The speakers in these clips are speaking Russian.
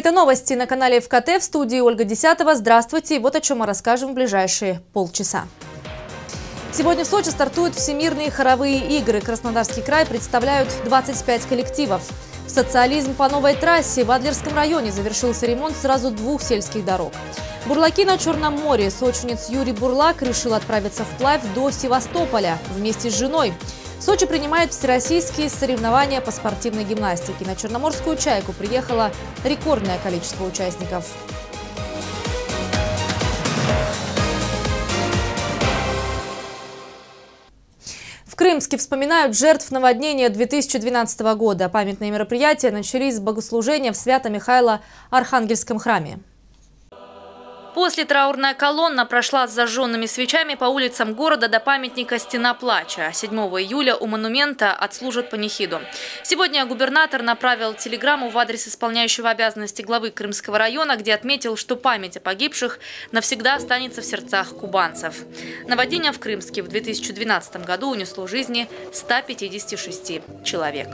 Это новости на канале ФКТ, в студии Ольга Десятова. Здравствуйте. Вот о чем мы расскажем в ближайшие полчаса. Сегодня в Сочи стартуют всемирные хоровые игры. Краснодарский край представляют 25 коллективов. Социализм по новой трассе. В Адлерском районе завершился ремонт сразу 2 сельских дорог. Бурлаки на Черном море. Сочинец Юрий Бурлак решил отправиться вплавь до Севастополя вместе с женой. Сочи принимает всероссийские соревнования по спортивной гимнастике. На Черноморскую «Чайку» приехало рекордное количество участников. В Крымске вспоминают жертв наводнения 2012 года. Памятные мероприятия начались с богослужения в Свято-Михайло-Архангельском храме. После траурная колонна прошла с зажженными свечами по улицам города до памятника «Стена плача». 7 июля у монумента отслужат панихиду. Сегодня губернатор направил телеграмму в адрес исполняющего обязанности главы Крымского района, где отметил, что память о погибших навсегда останется в сердцах кубанцев. Наводнение в Крымске в 2012 году унесло жизни 156 человек.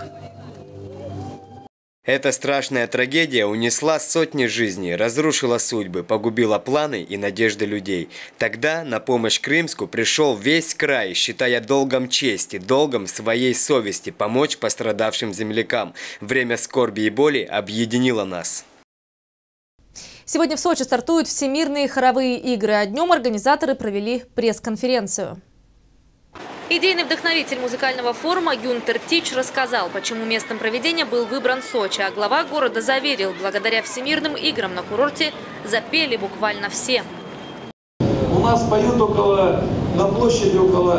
Эта страшная трагедия унесла сотни жизней, разрушила судьбы, погубила планы и надежды людей. Тогда на помощь Крымску пришел весь край, считая долгом чести, долгом своей совести помочь пострадавшим землякам. Время скорби и боли объединило нас. Сегодня в Сочи стартуют всемирные хоровые игры, а днем организаторы провели пресс-конференцию. Идейный вдохновитель музыкального форума Гюнтер Тич рассказал, почему местом проведения был выбран Сочи, а глава города заверил, благодаря всемирным играм на курорте запели буквально все. У нас поют на площади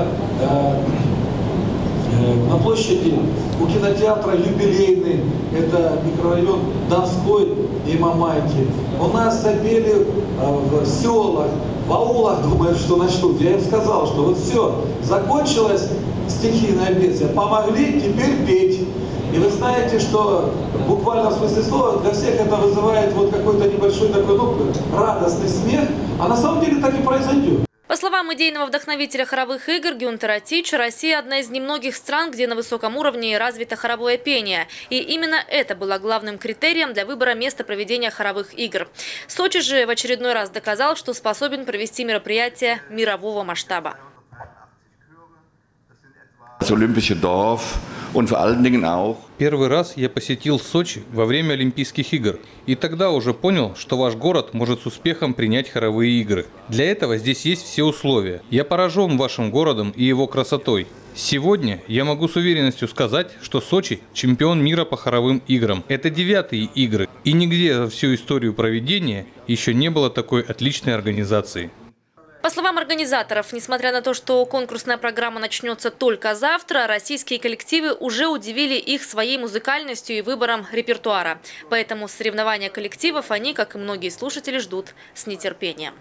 у кинотеатра «Юбилейный», это микрорайон Донской и Мамайки. У нас запели в селах, в аулах, думают, что начнут. Я им сказал, что вот все, закончилось стихийное бедствие, помогли, теперь петь. И вы знаете, что буквально в смысле слова для всех это вызывает вот какой-то небольшой такой, радостный смех, а на самом деле так и произойдет. По словам идейного вдохновителя хоровых игр Гюнтера Тича, Россия – одна из немногих стран, где на высоком уровне развито хоровое пение. И именно это было главным критерием для выбора места проведения хоровых игр. Сочи же в очередной раз доказал, что способен провести мероприятие мирового масштаба. Первый раз я посетил Сочи во время Олимпийских игр. И тогда уже понял, что ваш город может с успехом принять хоровые игры. Для этого здесь есть все условия. Я поражен вашим городом и его красотой. Сегодня я могу с уверенностью сказать, что Сочи – чемпион мира по хоровым играм. Это 9-е игры. И нигде за всю историю проведения еще не было такой отличной организации. По словам организаторов, несмотря на то, что конкурсная программа начнется только завтра, российские коллективы уже удивили их своей музыкальностью и выбором репертуара. Поэтому соревнования коллективов они, как и многие слушатели, ждут с нетерпением.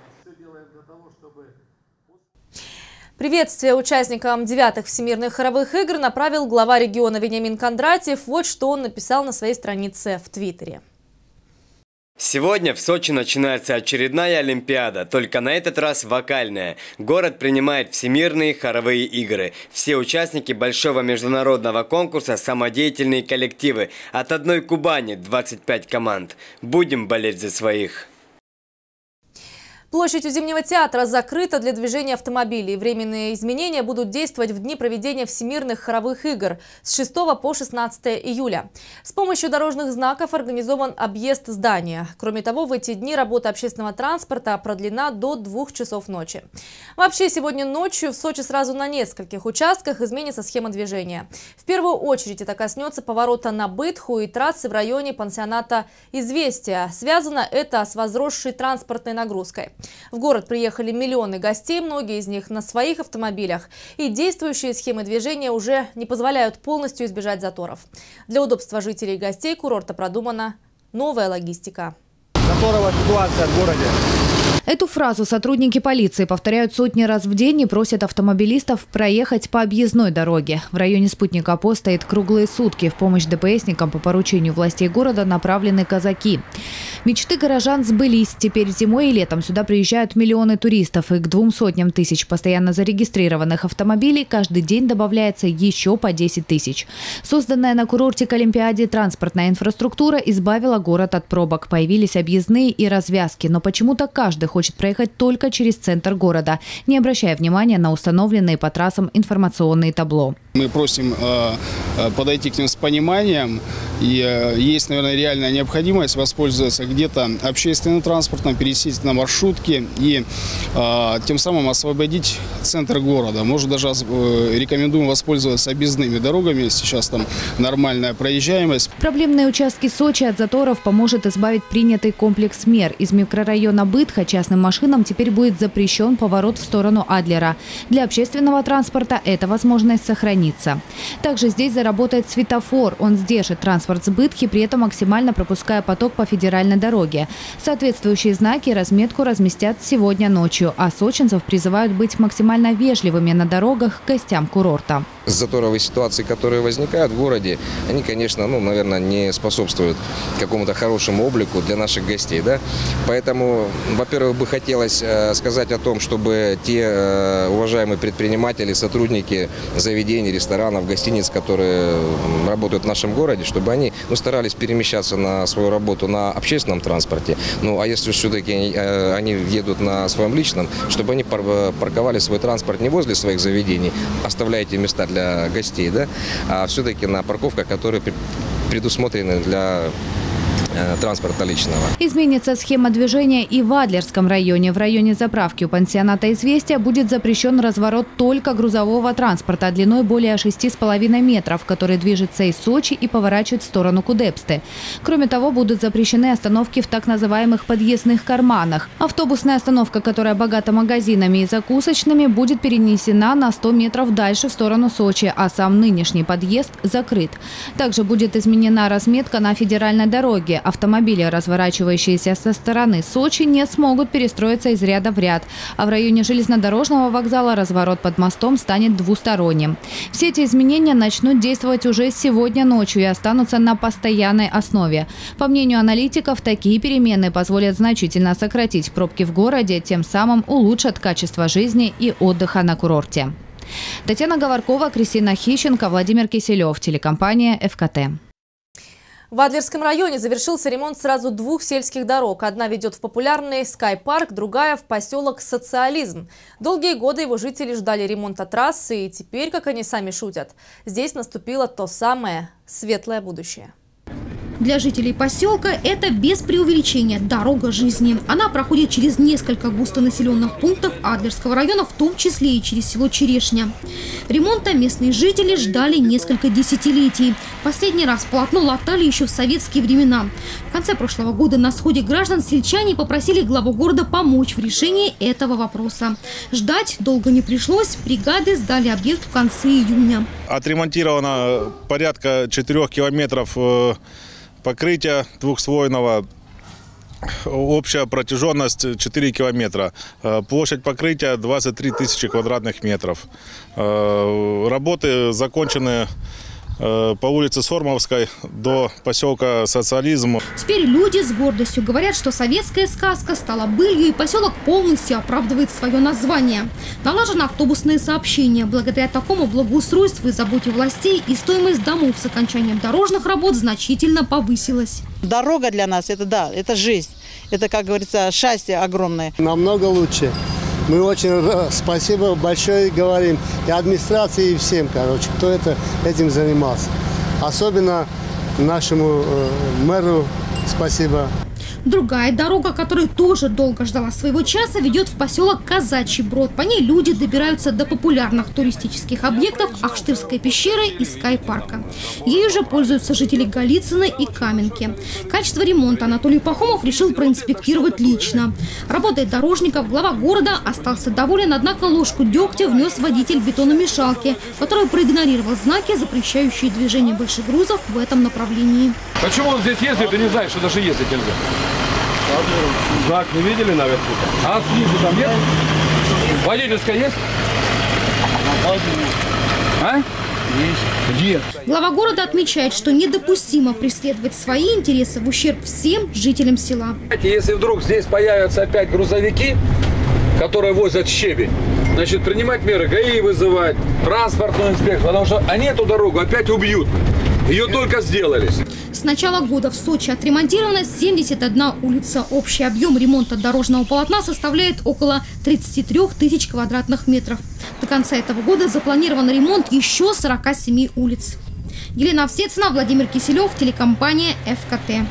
Приветствие участникам 9-х всемирных хоровых игр направил глава региона Вениамин Кондратьев. Вот что он написал на своей странице в Твиттере. Сегодня в Сочи начинается очередная Олимпиада, только на этот раз вокальная. Город принимает всемирные хоровые игры. Все участники большого международного конкурса – самодеятельные коллективы. От одной Кубани 25 команд. Будем болеть за своих. Площадь у Зимнего театра закрыта для движения автомобилей. Временные изменения будут действовать в дни проведения всемирных хоровых игр с 6 по 16 июля. С помощью дорожных знаков организован объезд здания. Кроме того, в эти дни работа общественного транспорта продлена до 2 часов ночи. Вообще, сегодня ночью в Сочи сразу на нескольких участках изменится схема движения. В первую очередь это коснется поворота на Бытху и трассы в районе пансионата «Известия». Связано это с возросшей транспортной нагрузкой. В город приехали миллионы гостей, многие из них на своих автомобилях. И действующие схемы движения уже не позволяют полностью избежать заторов. Для удобства жителей и гостей курорта продумана новая логистика. Заторовая ситуация в городе. Эту фразу сотрудники полиции повторяют сотни раз в день и просят автомобилистов проехать по объездной дороге. В районе спутника ПО стоит круглые сутки. В помощь ДПСникам по поручению властей города направлены казаки. Мечты горожан сбылись. Теперь зимой и летом сюда приезжают миллионы туристов. И к 200 тысяч постоянно зарегистрированных автомобилей каждый день добавляется еще по 10 тысяч. Созданная на курорте к Олимпиаде транспортная инфраструктура избавила город от пробок. Появились объездные и развязки. Но почему-то каждый хочет проехать только через центр города, не обращая внимания на установленные по трассам информационные табло. Мы просим подойти к ним с пониманием. И есть, наверное, реальная необходимость воспользоваться где-то общественным транспортом, пересесть на маршрутки и тем самым освободить центр города. Может, даже рекомендуем воспользоваться объездными дорогами. Сейчас там нормальная проезжаемость. Проблемные участки Сочи от заторов поможет избавить принятый комплекс мер. Из микрорайона Бытха частным машинам теперь будет запрещен поворот в сторону Адлера. Для общественного транспорта эта возможность сохранится. Также здесь заработает светофор. Он сдержит транспорт с Бытхи, при этом максимально пропуская поток по федеральной дороге. Соответствующие знаки и разметку разместят сегодня ночью. А сочинцев призывают быть максимально вежливыми на дорогах к гостям курорта. Заторовые ситуации, которые возникают в городе, они, конечно, наверное, не способствуют какому-то хорошему облику для наших гостей. Да? Поэтому, во-первых, бы хотелось сказать о том, чтобы те уважаемые предприниматели, сотрудники заведений, ресторанов, гостиниц, которые работают в нашем городе, чтобы они старались перемещаться на свою работу на общественном транспорте. Ну, а если все-таки они едут на своем личном, чтобы они парковали свой транспорт не возле своих заведений, оставляя эти места для гостей, да, а все-таки на парковках, которые предусмотрены для транспорта личного. Изменится схема движения и в Адлерском районе. В районе заправки у пансионата «Известия» будет запрещен разворот только грузового транспорта длиной более 6,5 метров, который движется из Сочи и поворачивает в сторону Кудепсты. Кроме того, будут запрещены остановки в так называемых подъездных карманах. Автобусная остановка, которая богата магазинами и закусочными, будет перенесена на 100 метров дальше в сторону Сочи, а сам нынешний подъезд закрыт. Также будет изменена разметка на федеральной дороге. Автомобили, разворачивающиеся со стороны Сочи, не смогут перестроиться из ряда в ряд. А в районе железнодорожного вокзала разворот под мостом станет двусторонним. Все эти изменения начнут действовать уже сегодня ночью и останутся на постоянной основе. По мнению аналитиков, такие перемены позволят значительно сократить пробки в городе, тем самым улучшат качество жизни и отдыха на курорте. Татьяна Говоркова, Кристина Хищенко, Владимир Киселев, телекомпания ФКТ. В Адлерском районе завершился ремонт сразу двух сельских дорог. Одна ведет в популярный Скай-парк, другая в поселок Социализм. Долгие годы его жители ждали ремонта трассы, и теперь, как они сами шутят, здесь наступило то самое светлое будущее. Для жителей поселка это без преувеличения дорога жизни. Она проходит через несколько густонаселенных пунктов Адлерского района, в том числе и через село Черешня. Ремонта местные жители ждали несколько десятилетий. Последний раз полотно латали еще в советские времена. В конце прошлого года на сходе граждан сельчане попросили главу города помочь в решении этого вопроса. Ждать долго не пришлось. Бригады сдали объект в конце июня. Отремонтировано порядка 4 километров покрытия двухслойного. Общая протяженность 4 километра. Площадь покрытия 23 тысячи квадратных метров. Работы закончены по улице Сормовской до поселка Социализм. Теперь люди с гордостью говорят, что советская сказка стала былью, и поселок полностью оправдывает свое название. Налажено автобусное сообщение. Благодаря такому благоустройству и заботе властей и стоимость домов с окончанием дорожных работ значительно повысилась. Дорога для нас это жизнь. Это, как говорится, счастье огромное. Намного лучше. Мы очень спасибо большое говорим и администрации, и всем, кто этим занимался. Особенно нашему мэру спасибо. Другая дорога, которая тоже долго ждала своего часа, ведет в поселок Казачий Брод. По ней люди добираются до популярных туристических объектов Ахштырской пещеры и Скай-парка. Ею же пользуются жители Голицына и Каменки. Качество ремонта Анатолий Пахомов решил проинспектировать лично. Работой дорожников глава города остался доволен, однако ложку дегтя внес водитель бетономешалки, который проигнорировал знаки, запрещающие движение больших грузов в этом направлении. Почему он здесь ездит и не знает, что даже ездить нельзя? Знак не видели наверху? А снизу там нет? Водительская есть? А? Есть. Где? Глава города отмечает, что недопустимо преследовать свои интересы в ущерб всем жителям села. Если вдруг здесь появятся опять грузовики, которые возят щебень, значит, принимать меры, ГАИ вызывать, транспортную инспекцию, потому что они эту дорогу опять убьют. Ее только сделали. С начала года в Сочи отремонтирована 71 улица. Общий объем ремонта дорожного полотна составляет около 33 тысяч квадратных метров. До конца этого года запланирован ремонт еще 47 улиц. Елена Овсецина, Владимир Киселев, телекомпания ФКТ.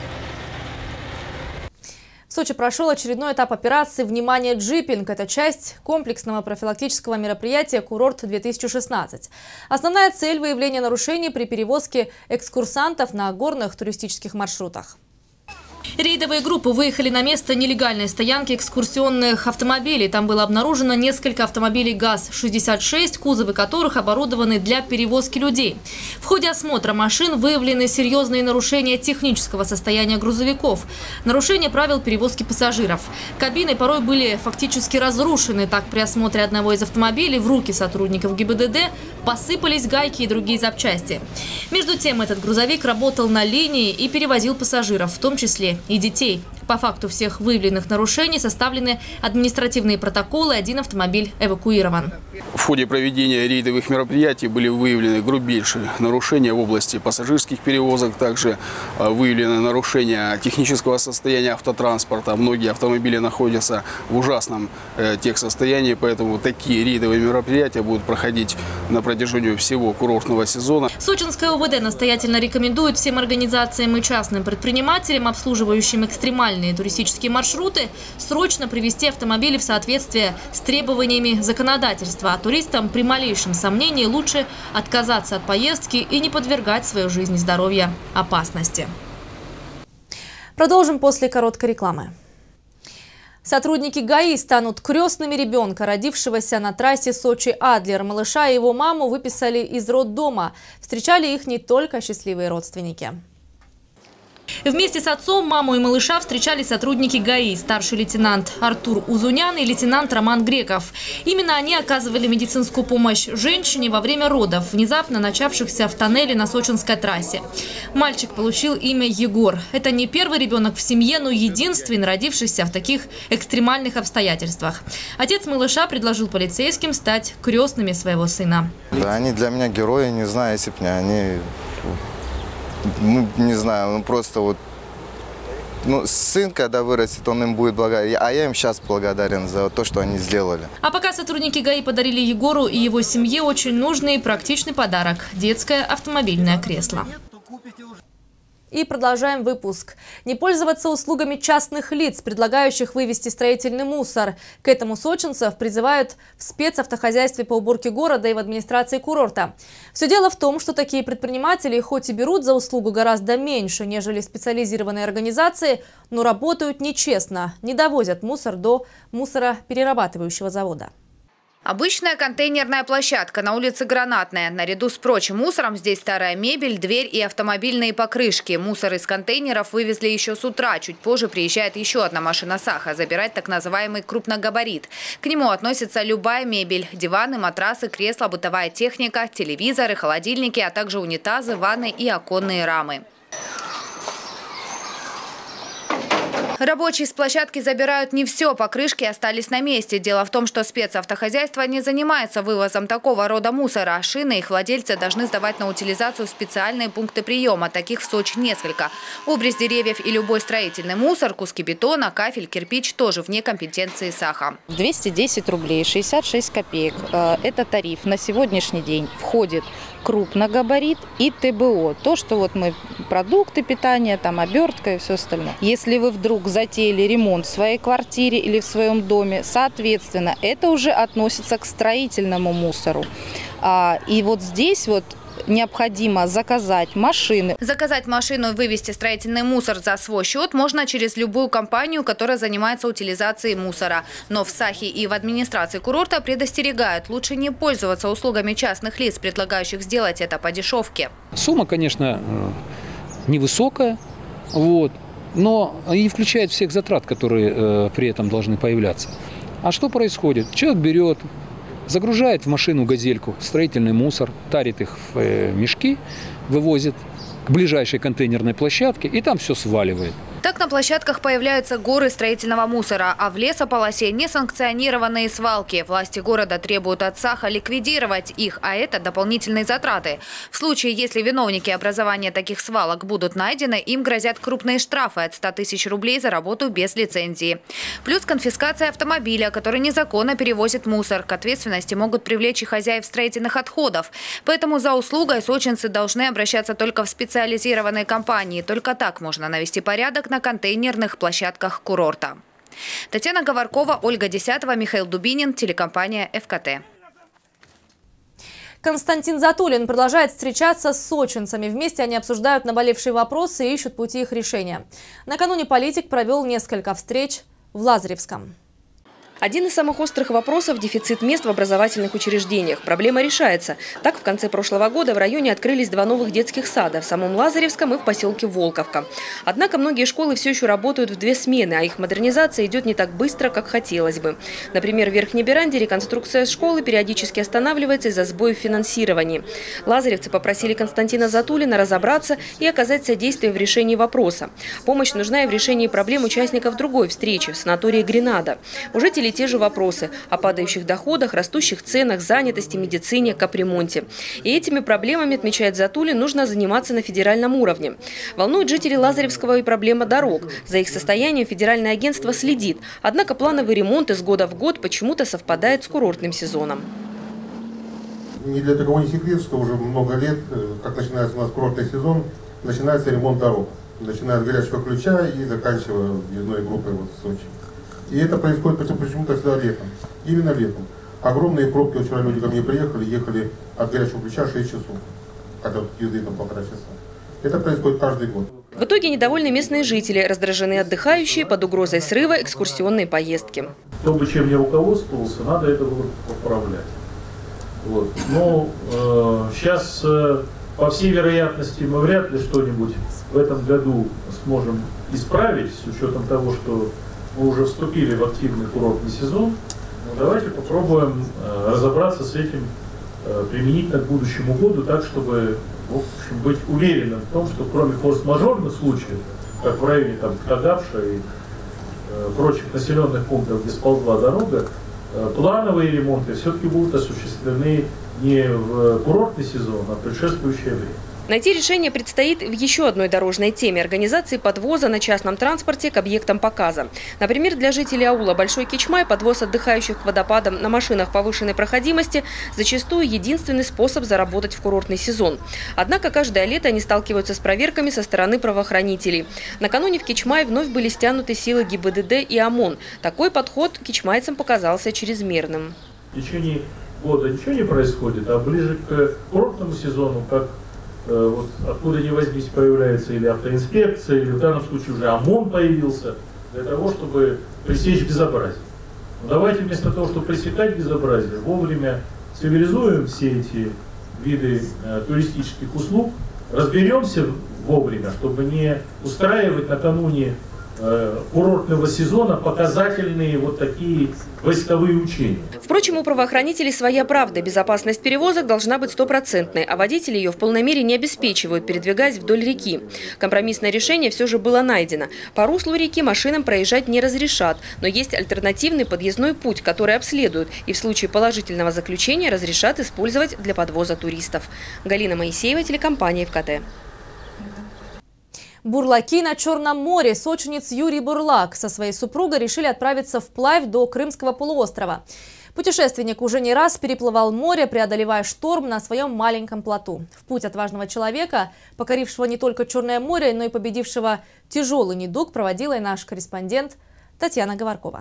В Сочи прошел очередной этап операции «Внимание, джипинг». Это часть комплексного профилактического мероприятия «Курорт-2016». Основная цель – выявление нарушений при перевозке экскурсантов на горных туристических маршрутах. Рейдовые группы выехали на место нелегальной стоянки экскурсионных автомобилей. Там было обнаружено несколько автомобилей ГАЗ-66, кузовы которых оборудованы для перевозки людей. В ходе осмотра машин выявлены серьезные нарушения технического состояния грузовиков, нарушения правил перевозки пассажиров. Кабины порой были фактически разрушены. Так, при осмотре одного из автомобилей в руки сотрудников ГИБДД посыпались гайки и другие запчасти. Между тем, этот грузовик работал на линии и перевозил пассажиров, в том числе и детей. По факту всех выявленных нарушений составлены административные протоколы, один автомобиль эвакуирован. В ходе проведения рейдовых мероприятий были выявлены грубейшие нарушения в области пассажирских перевозок, также выявлены нарушения технического состояния автотранспорта. Многие автомобили находятся в ужасном техсостоянии, поэтому такие рейдовые мероприятия будут проходить на протяжении всего курортного сезона. Сочинская ОВД настоятельно рекомендует всем организациям и частным предпринимателям, обслуживающим экстремальные туристические маршруты, срочно привести автомобили в соответствие с требованиями законодательства. А туристам при малейшем сомнении лучше отказаться от поездки и не подвергать свою жизнь и здоровье опасности. Продолжим после короткой рекламы. Сотрудники ГАИ станут крестными ребенка, родившегося на трассе Сочи-Адлер. Малыша и его маму выписали из роддома. Встречали их не только счастливые родственники. Вместе с отцом, маму и малыша встречали сотрудники ГАИ, старший лейтенант Артур Узунян и лейтенант Роман Греков. Именно они оказывали медицинскую помощь женщине во время родов, внезапно начавшихся в тоннеле на сочинской трассе. Мальчик получил имя Егор. Это не первый ребенок в семье, но единственный, родившийся в таких экстремальных обстоятельствах. Отец малыша предложил полицейским стать крестными своего сына. Да, они для меня герои, не знаю, если бы не они... Ну, не знаю, ну просто вот, ну, сын, когда вырастет, он им будет благодарен, а я им сейчас благодарен за то, что они сделали. А пока сотрудники ГАИ подарили Егору и его семье очень нужный и практичный подарок – детское автомобильное кресло. И продолжаем выпуск. Не пользоваться услугами частных лиц, предлагающих вывести строительный мусор. К этому сочинцев призывают в спецавтохозяйстве по уборке города и в администрации курорта. Все дело в том, что такие предприниматели хоть и берут за услугу гораздо меньше, нежели специализированные организации, но работают нечестно, не довозят мусор до мусороперерабатывающего завода. Обычная контейнерная площадка на улице Гранатная. Наряду с прочим мусором здесь старая мебель, дверь и автомобильные покрышки. Мусор из контейнеров вывезли еще с утра. Чуть позже приезжает еще одна машина САХа забирать так называемый крупногабарит. К нему относится любая мебель – диваны, матрасы, кресла, бытовая техника, телевизоры, холодильники, а также унитазы, ванны и оконные рамы. Рабочие с площадки забирают не все, покрышки остались на месте. Дело в том, что спецавтохозяйство не занимается вывозом такого рода мусора. Шины их владельцы должны сдавать на утилизацию в специальные пункты приема. Таких в Сочи несколько. Обрез деревьев и любой строительный мусор, куски бетона, кафель, кирпич тоже вне компетенции САХа. 210 рублей 66 копеек. Это тариф на сегодняшний день. Входит крупногабарит и ТБО. То, что вот мы продукты питания, там обертка и все остальное. Если вы вдруг затеяли ремонт в своей квартире или в своем доме, соответственно, это уже относится к строительному мусору. И вот здесь вот необходимо заказать машины. Заказать машину и вывести строительный мусор за свой счет можно через любую компанию, которая занимается утилизацией мусора. Но в САХе и в администрации курорта предостерегают, лучше не пользоваться услугами частных лиц, предлагающих сделать это по дешевке. Сумма, конечно, невысокая, вот. но и включает всех затрат, которые при этом должны появляться. А что происходит? Человек берет, загружает в машину газельку строительный мусор, тарит их в мешки, вывозит к ближайшей контейнерной площадке и там все сваливает. Так на площадках появляются горы строительного мусора, а в лесополосе несанкционированные свалки. Власти города требуют от САХа ликвидировать их, а это дополнительные затраты. В случае, если виновники образования таких свалок будут найдены, им грозят крупные штрафы от 100 тысяч рублей за работу без лицензии. Плюс конфискация автомобиля, который незаконно перевозит мусор. К ответственности могут привлечь и хозяев строительных отходов. Поэтому за услугой сочинцы должны обращаться только в специализированные компании. Только так можно навести порядок на контейнерных площадках курорта. Татьяна Говоркова, Ольга Десятова, Михаил Дубинин, телекомпания ФКТ. Константин Затулин продолжает встречаться с сочинцами. Вместе они обсуждают наболевшие вопросы и ищут пути их решения. Накануне политик провел несколько встреч в Лазаревском. Один из самых острых вопросов – дефицит мест в образовательных учреждениях. Проблема решается. Так, в конце прошлого года в районе открылись 2 новых детских сада – в самом Лазаревском и в поселке Волковка. Однако многие школы все еще работают в 2 смены, а их модернизация идет не так быстро, как хотелось бы. Например, в Верхней Беранде реконструкция школы периодически останавливается из-за сбоев в финансировании. Лазаревцы попросили Константина Затулина разобраться и оказать содействие в решении вопроса. Помощь нужна и в решении проблем участников другой встречи – в санатории «Гренада». Уже те же вопросы о падающих доходах, растущих ценах, занятости, медицине, капремонте. И этими проблемами, отмечает Затулин, нужно заниматься на федеральном уровне. Волнует жителей Лазаревского и проблема дорог. За их состоянием федеральное агентство следит. Однако плановый ремонт из года в год почему-то совпадает с курортным сезоном. Ни для кого не секрет, что уже много лет, как начинается у нас курортный сезон, начинается ремонт дорог. Начиная с Горячего Ключа и заканчивая въездной группой в Сочи. И это происходит почему-то всегда летом. Именно летом. Огромные пробки, вчера люди ко мне приехали, ехали от Горячего Ключа 6 часов, когда езды там 1,5 часа. Это происходит каждый год. В итоге недовольны местные жители, раздражены отдыхающие, под угрозой срыва экскурсионные поездки. Кто бы чем не руководствовался, надо это было поправлять. Вот. Но сейчас, по всей вероятности, мы вряд ли что-нибудь в этом году сможем исправить, с учетом того, что мы уже вступили в активный курортный сезон. Но давайте попробуем разобраться с этим применительно к будущему году, так, чтобы, в общем, быть уверенным в том, что кроме форс-мажорных случаев, как в районе Кадавша и прочих населенных пунктов, где сползла дорога, плановые ремонты все-таки будут осуществлены не в курортный сезон, а в предшествующее время. Найти решение предстоит в еще одной дорожной теме – организации подвоза на частном транспорте к объектам показа. Например, для жителей аула Большой Кичмай подвоз отдыхающих к водопадам на машинах повышенной проходимости зачастую единственный способ заработать в курортный сезон. Однако каждое лето они сталкиваются с проверками со стороны правоохранителей. Накануне в Кичмай вновь были стянуты силы ГИБДД и ОМОН. Такой подход кичмайцам показался чрезмерным. В течение года ничего не происходит, а ближе к курортному сезону, как вот откуда ни возьмись, появляется или автоинспекция, или в данном случае уже ОМОН появился, для того, чтобы пресечь безобразие. Но давайте вместо того, чтобы пресекать безобразие, вовремя цивилизуем все эти виды туристических услуг, разберемся вовремя, чтобы не устраивать накануне курортного сезона показательные вот такие войсковые учения. Впрочем, у правоохранителей своя правда. Безопасность перевозок должна быть стопроцентной, а водители ее в полной мере не обеспечивают, передвигаясь вдоль реки. Компромиссное решение все же было найдено. По руслу реки машинам проезжать не разрешат, но есть альтернативный подъездной путь, который обследуют и в случае положительного заключения разрешат использовать для подвоза туристов. Галина Моисеева, телекомпания ФКТ. Бурлаки на Черном море. Сочинец Юрий Бурлак со своей супругой решили отправиться вплавь до Крымского полуострова. Путешественник уже не раз переплывал море, преодолевая шторм на своем маленьком плоту. В путь отважного человека, покорившего не только Черное море, но и победившего тяжелый недуг, проводила и наш корреспондент Татьяна Говоркова.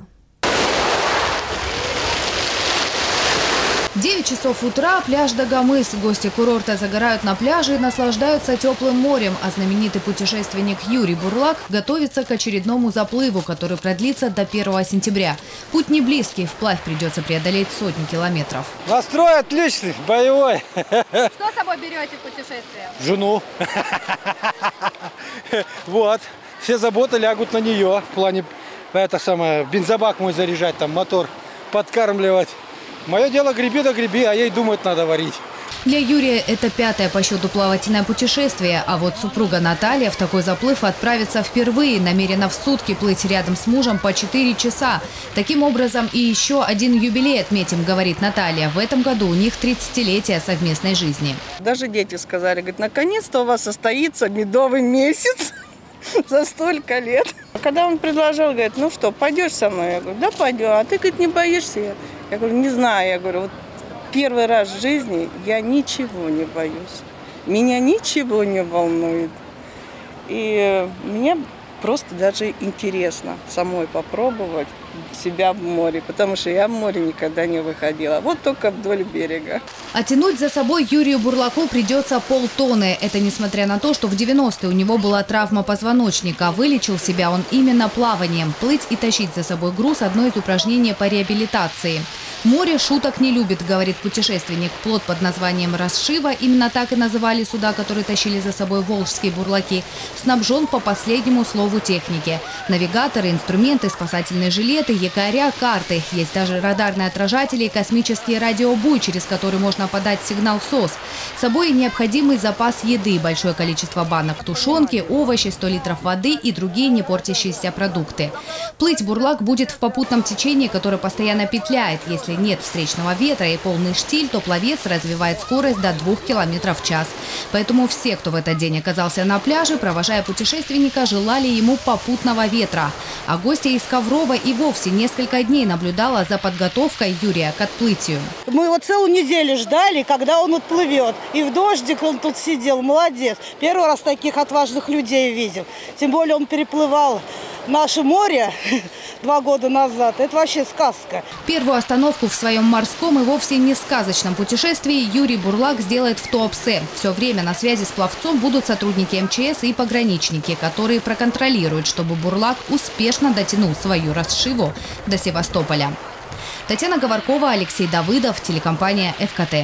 9 часов утра, пляж Дагомыс. Гости курорта загорают на пляже и наслаждаются теплым морем. А знаменитый путешественник Юрий Бурлак готовится к очередному заплыву, который продлится до 1 сентября. Путь не близкий, вплавь придется преодолеть сотни километров. Настрой отличный, боевой. Что с собой берете в путешествие? Жену. Вот. все заботы лягут на нее. В плане, бензобак мой заряжать, там мотор подкармливать. Мое дело греби да греби, а ей думать надо варить. Для Юрия это 5-е по счету плавательное путешествие, а вот супруга Наталья в такой заплыв отправится впервые, намерена в сутки плыть рядом с мужем по 4 часа. Таким образом и еще один юбилей отметим, говорит Наталья. В этом году у них 30-летие совместной жизни. Даже дети сказали, говорит, наконец-то у вас состоится медовый месяц за столько лет. Когда он предложил, говорит, ну что, пойдешь со мной? Я говорю, да пойдем. А ты, говорит, не боишься? Я говорю, не знаю. Я говорю, вот первый раз в жизни я ничего не боюсь. Меня ничего не волнует. И мне просто даже интересно самой попробовать себя в море, потому что я в море никогда не выходила. Вот только вдоль берега. А тянуть за собой Юрию Бурлаку придется полтонны. Это несмотря на то, что в 90-е у него была травма позвоночника. Вылечил себя он именно плаванием. Плыть и тащить за собой груз – одно из упражнений по реабилитации. Море шуток не любит, говорит путешественник. Плот под названием «Расшива», именно так и называли суда, которые тащили за собой волжские бурлаки, снабжен по последнему слову техники. Навигаторы, инструменты, спасательные жилеты, якоря, карты. Есть даже радарные отражатели и космический радиобуй, через который можно подать сигнал СОС. С собой необходимый запас еды, большое количество банок тушенки, овощи, 100 литров воды и другие не портящиеся продукты. Плыть бурлак будет в попутном течении, которое постоянно петляет. Если нет встречного ветра и полный штиль, то пловец развивает скорость до 2 км в час. Поэтому все, кто в этот день оказался на пляже, провожая путешественника, желали ему попутного ветра. А гостья из Коврова и вовсе несколько дней наблюдала за подготовкой Юрия к отплытию. Мы его целую неделю ждали, когда он отплывет. И в дождик он тут сидел, молодец. Первый раз таких отважных людей видел. Тем более он переплывал наше море 2 года назад. Это вообще сказка. Первую остановку в своем морском и вовсе не сказочном путешествии Юрий Бурлак сделает в Туапсе. Все время на связи с пловцом будут сотрудники МЧС и пограничники, которые проконтролируют, чтобы бурлак успешно дотянул свою расшиву до Севастополя. Татьяна Говоркова, Алексей Давыдов, телекомпания ФКТ.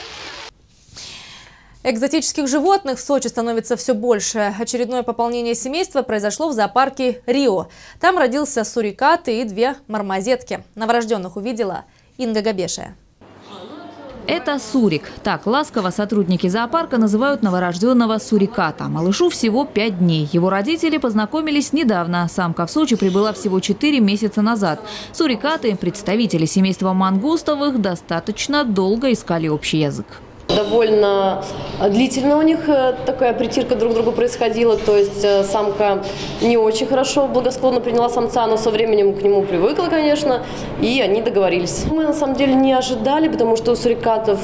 Экзотических животных в Сочи становится все больше. Очередное пополнение семейства произошло в зоопарке «Рио». Там родился сурикат и 2 мармозетки. Новорожденных увидела Инга Габешая. Это сурик. Так ласково сотрудники зоопарка называют новорожденного суриката. Малышу всего 5 дней. Его родители познакомились недавно. Самка в Сочи прибыла всего 4 месяца назад. Сурикаты, представители семейства мангустовых, достаточно долго искали общий язык. Довольно длительно у них такая притирка друг к другу происходила, то есть самка не очень хорошо, благосклонно приняла самца, но со временем к нему привыкла, конечно, и они договорились. Мы на самом деле не ожидали, потому что у сурикатов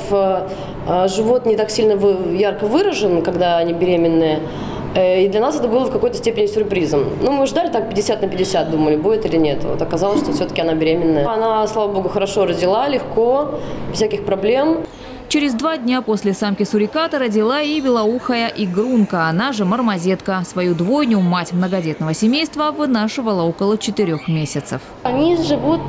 живот не так сильно ярко выражен, когда они беременные. И для нас это было в какой-то степени сюрпризом. Ну, мы ждали так 50 на 50, думали, будет или нет. Вот оказалось, что все-таки она беременная. Она, слава богу, хорошо родила, легко, без всяких проблем. Через 2 дня после самки суриката родила и белоухая игрунка, она же мармозетка. Свою двойню мать многодетного семейства вынашивала около 4 месяцев. Они живут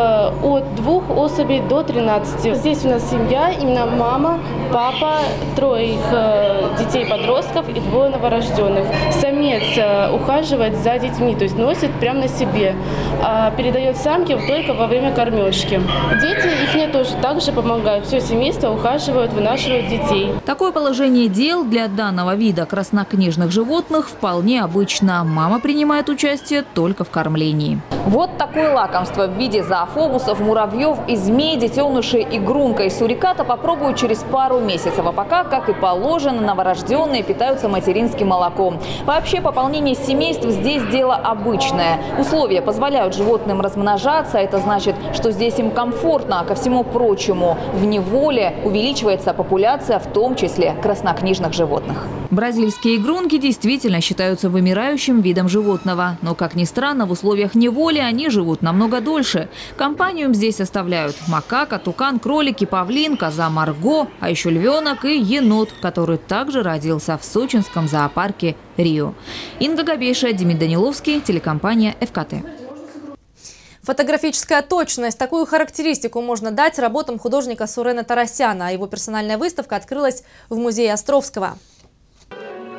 от 2 особей до 13. Здесь у нас семья, именно мама, папа, 3 их детей-подростков и 2 новорожденных. Самец ухаживает за детьми, то есть носит прямо на себе. А передает самке только во время кормежки. Дети их тоже также помогают. Все семейство ухаживает, вынашивают детей. Такое положение дел для данного вида краснокнижных животных вполне обычно. Мама принимает участие только в кормлении. Вот такое лакомство в виде зоофобусов, муравьев и змей детеныши игрунка и суриката попробуют через пару месяцев. А пока, как и положено, новорожденные питаются материнским молоком. Вообще пополнение семейств здесь дело обычное. Условия позволяют животным размножаться. Это значит, что здесь им комфортно. Ко всему прочему, в неволе увеличивается популяция, в том числе краснокнижных животных. Бразильские игрунки действительно считаются вымирающим видом животного. Но, как ни странно, в условиях неволи они живут намного дольше. Компанию им здесь составляют макака, тукан, кролики, павлин, коза Марго, а еще львенок и енот, который также родился в сочинском зоопарке «Рио». Инга Габешая, Демид Даниловский, телекомпания ФКТ. Фотографическая точность. Такую характеристику можно дать работам художника Сурена Тарасяна. Его персональная выставка открылась в музее Островского.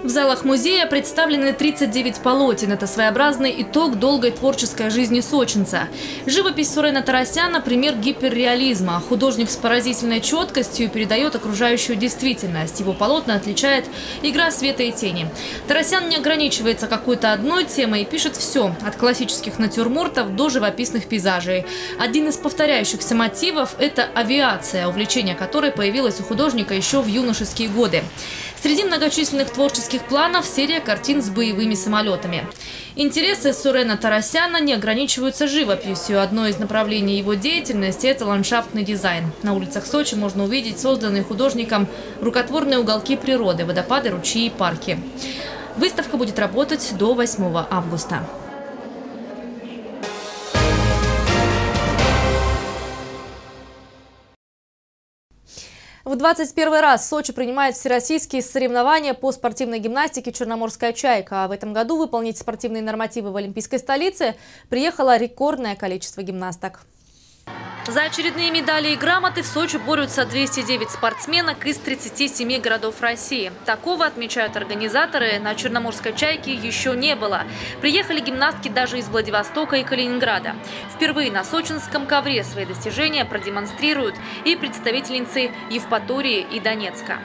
В залах музея представлены 39 полотен. Это своеобразный итог долгой творческой жизни сочинца. Живопись Сурена Тарасяна – пример гиперреализма. Художник с поразительной четкостью передает окружающую действительность. Его полотна отличает игра света и тени. Тарасян не ограничивается какой-то одной темой и пишет все – от классических натюрмортов до живописных пейзажей. Один из повторяющихся мотивов – это авиация, увлечение которой появилось у художника еще в юношеские годы. Среди многочисленных творческих планов серия картин с боевыми самолетами. Интересы Сурена Тарасяна не ограничиваются живописью. Одно из направлений его деятельности – это ландшафтный дизайн. На улицах Сочи можно увидеть созданные художником рукотворные уголки природы, водопады, ручьи и парки. Выставка будет работать до 8 августа. В 21 раз Сочи принимает всероссийские соревнования по спортивной гимнастике «Черноморская чайка». В этом году выполнить спортивные нормативы в Олимпийской столице приехало рекордное количество гимнасток. За очередные медали и грамоты в Сочи борются 209 спортсменок из 37 городов России. Такого, отмечают организаторы, на Черноморской чайке еще не было. Приехали гимнастки даже из Владивостока и Калининграда. Впервые на сочинском ковре свои достижения продемонстрируют и представительницы Евпатории и Донецка.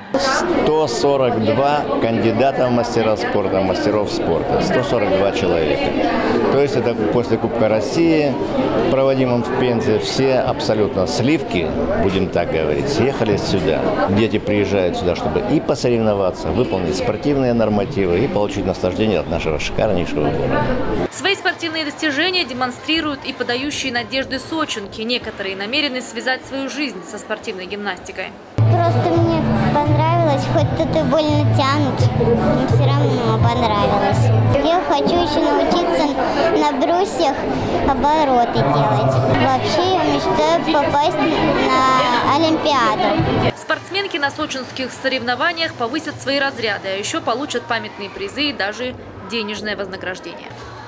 142 кандидата в мастера спорта, мастеров спорта. 142 человека. То есть это после Кубка России, проводимом в Пензе, все абсолютно сливки, будем так говорить, съехали сюда. Дети приезжают сюда, чтобы и посоревноваться, выполнить спортивные нормативы и получить наслаждение от нашего шикарнейшего города. Свои спортивные достижения демонстрируют и подающие надежды сочинки. Некоторые намерены связать свою жизнь со спортивной гимнастикой. Просто мне понравилось, хоть тут и больно тянут, но все равно понравилось. Я хочу еще научиться на брусьях обороты делать. Вообще я мечтаю попасть на Олимпиаду. Спортсменки на сочинских соревнованиях повысят свои разряды, а еще получат памятные призы и даже денежное вознаграждение.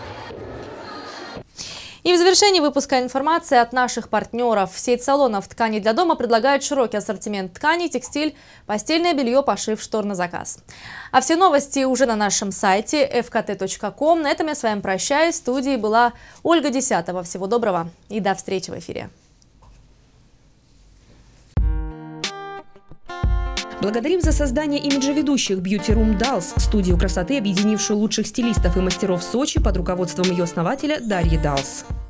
И в завершении выпуска информации от наших партнеров. Сеть салонов тканей для дома предлагает широкий ассортимент тканей, текстиль, постельное белье, пошив, штор на заказ. А все новости уже на нашем сайте fkt.com. На этом я с вами прощаюсь. В студии была Ольга Десятова. Всего доброго и до встречи в эфире. Благодарим за создание имиджа ведущих Beauty Room Dolls, студию красоты, объединившую лучших стилистов и мастеров Сочи под руководством ее основателя Дарьи Далс.